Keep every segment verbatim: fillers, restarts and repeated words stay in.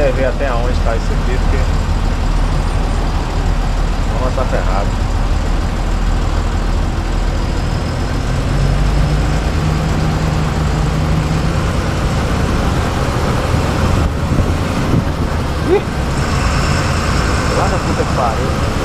até ver até onde está isso aqui, porque vamos estar ferrado. Ih! Lá na puta que pariu.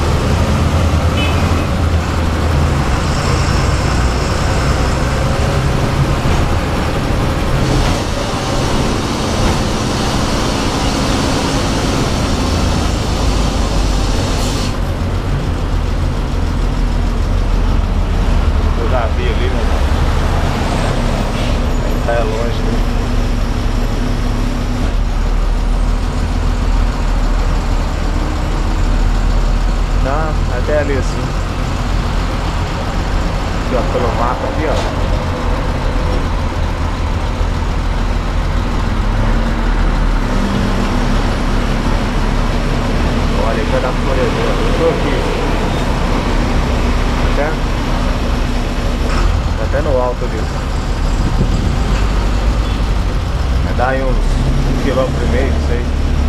É longe, né? Não, até ali assim. Aqui, ó, pelo mapa aqui, ó. Olha, já dá pra poder ver. Eu tô aqui. Até, até no alto disso. Dá aí uns um quilômetro e meio, não sei.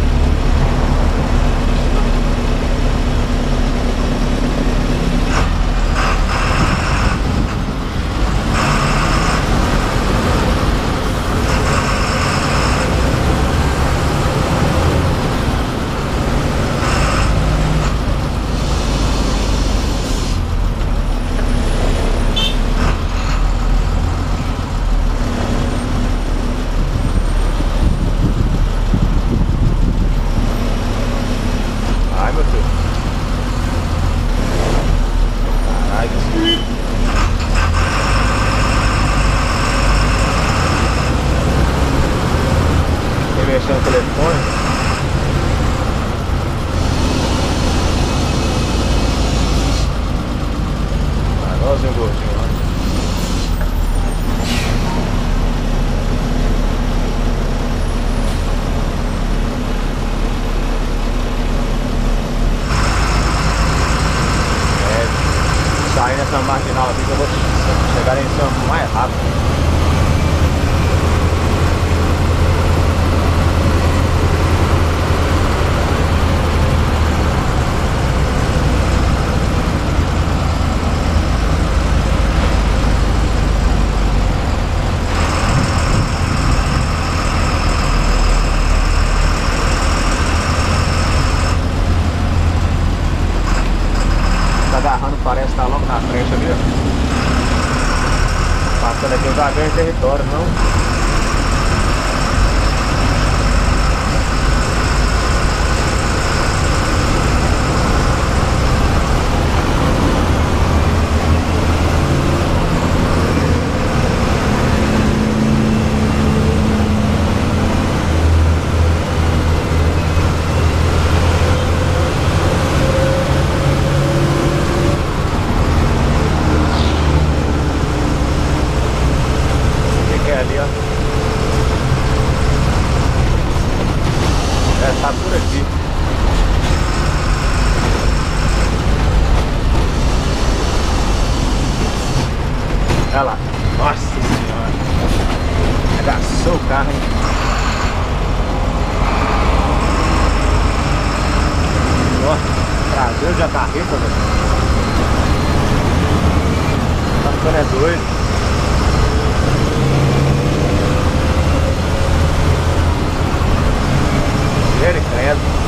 Mexendo no telefone. Ah, igualzinho gordinho lá. É, sair nessa marginal aqui que eu vou chegar em Santos mais rápido. Agarrando, parece estar logo na frente ali, ó. Passando aqui, eu já ganho território, não? Ali, ó. É, tá por aqui. Olha lá. Nossa senhora. Agaçou o carro, hein? Ó, traseiro de carreta, velho. Tá ficando é doido. Ele credo.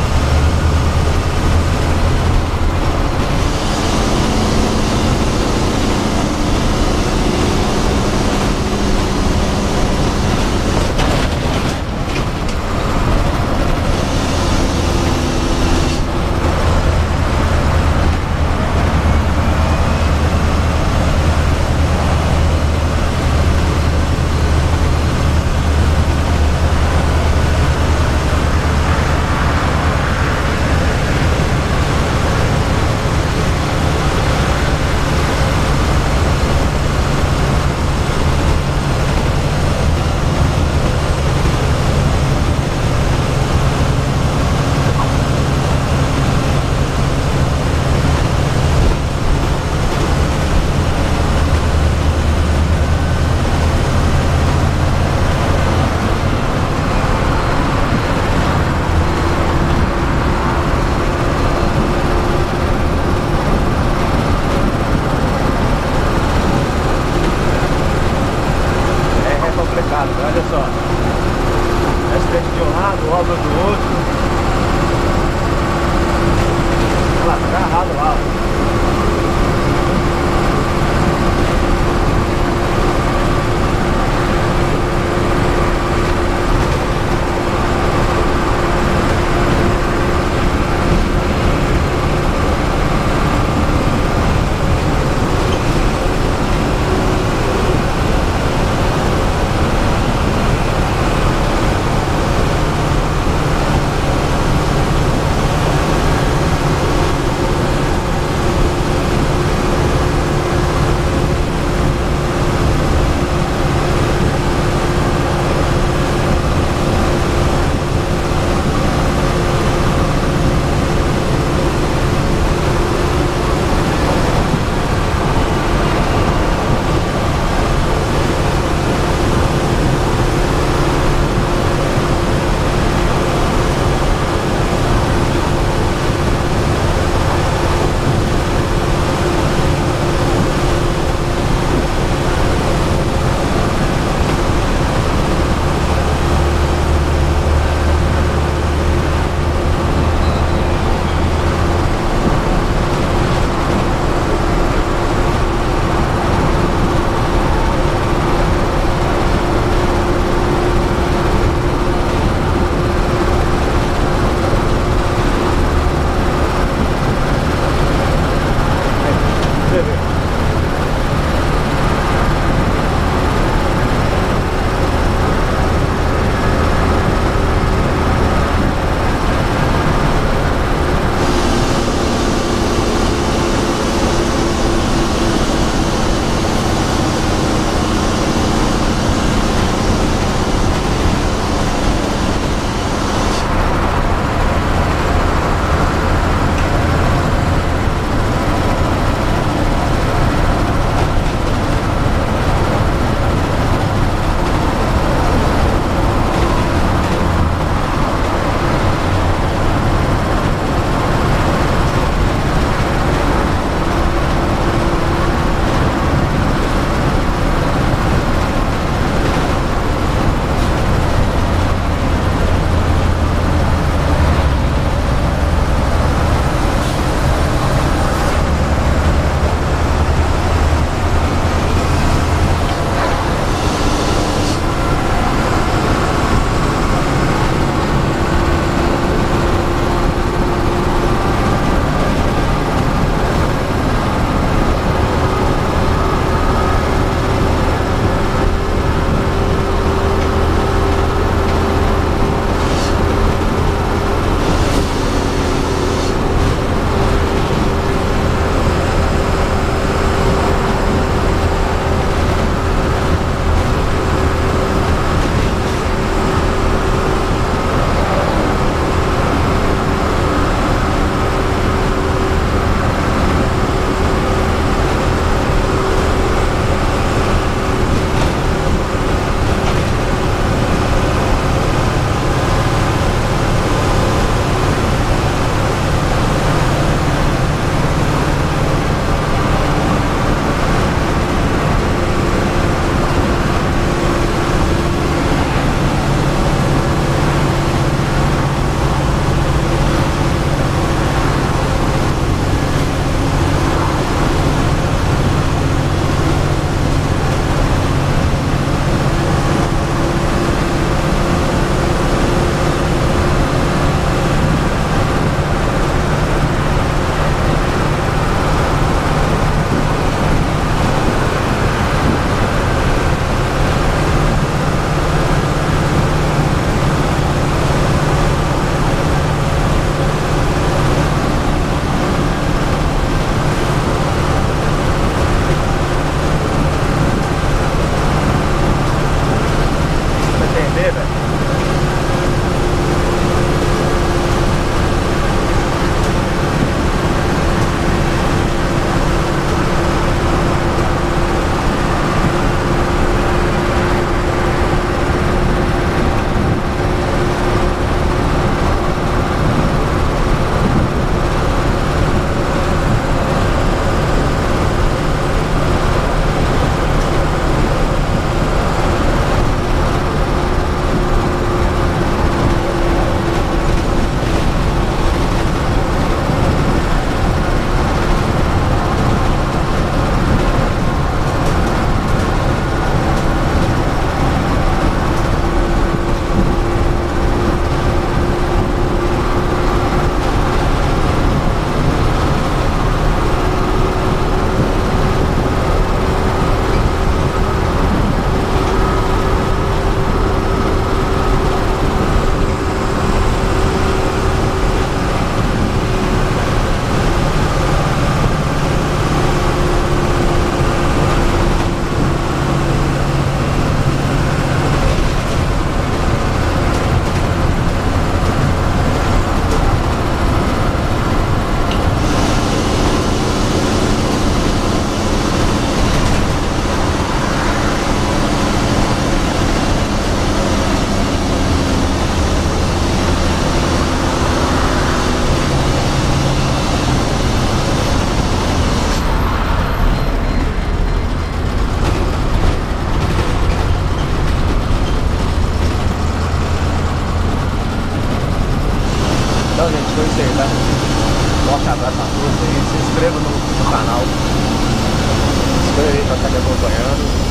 aí, tá? Forte abraço a todos aí. Se inscreva no, no canal. Se inscreva aí pra estar me acompanhando.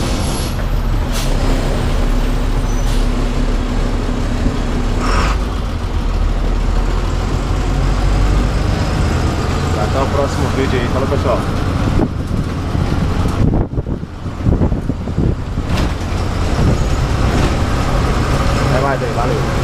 Até o próximo vídeo aí. Falou, pessoal. Até mais aí. Valeu.